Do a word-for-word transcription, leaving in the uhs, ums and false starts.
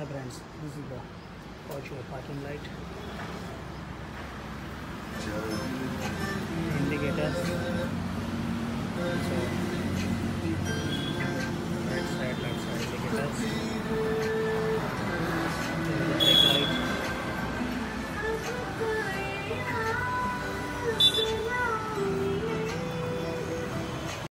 Hi friends, this is the Porsche parking light. Indicators.